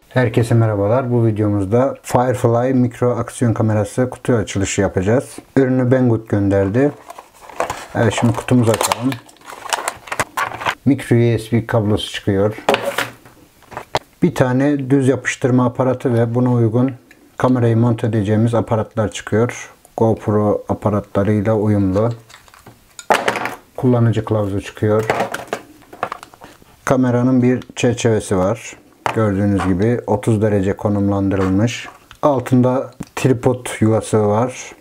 Herkese merhabalar. Bu videomuzda Firefly mikro aksiyon kamerası kutu açılışı yapacağız. Ürünü Banggood gönderdi. Evet, şimdi kutumuzu açalım. Micro USB kablosu çıkıyor. Bir tane düz yapıştırma aparatı ve buna uygun kamerayı monte edeceğimiz aparatlar çıkıyor. GoPro aparatlarıyla uyumlu. Kullanıcı kılavuzu çıkıyor. Kameranın bir çerçevesi var. Gördüğünüz gibi 30 derece konumlandırılmış. Altında tripod yuvası var.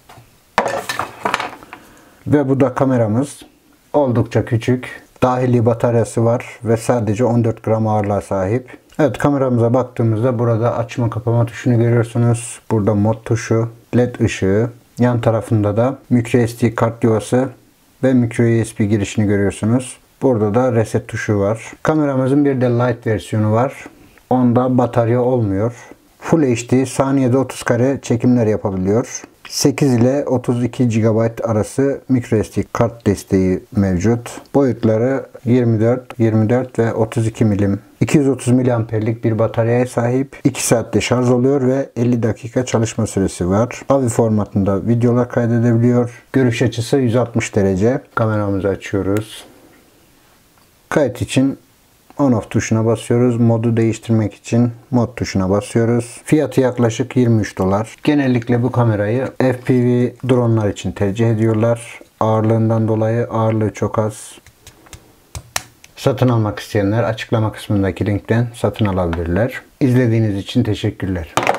Ve bu da kameramız. Oldukça küçük. Dahili bataryası var ve sadece 14 gram ağırlığa sahip. Evet, kameramıza baktığımızda burada açma kapama tuşunu görüyorsunuz. Burada mod tuşu, led ışığı. Yan tarafında da microSD kart yuvası ve microUSB girişini görüyorsunuz. Burada da reset tuşu var. Kameramızın bir de Lite versiyonu var. Onda batarya olmuyor. Full HD saniyede 30 kare çekimler yapabiliyor. 8 ile 32 GB arası microSD kart desteği mevcut. Boyutları 24 ve 32 milim. 230 miliamperlik bir bataryaya sahip. 2 saatte şarj oluyor ve 50 dakika çalışma süresi var. AVI formatında videolar kaydedebiliyor. Görüş açısı 160 derece. Kameramızı açıyoruz. Kayıt için on-off tuşuna basıyoruz. Modu değiştirmek için mod tuşuna basıyoruz. Fiyatı yaklaşık 23 dolar. Genellikle bu kamerayı FPV dronlar için tercih ediyorlar. Ağırlığından dolayı ağırlığı çok az. Satın almak isteyenler açıklama kısmındaki linkten satın alabilirler. İzlediğiniz için teşekkürler.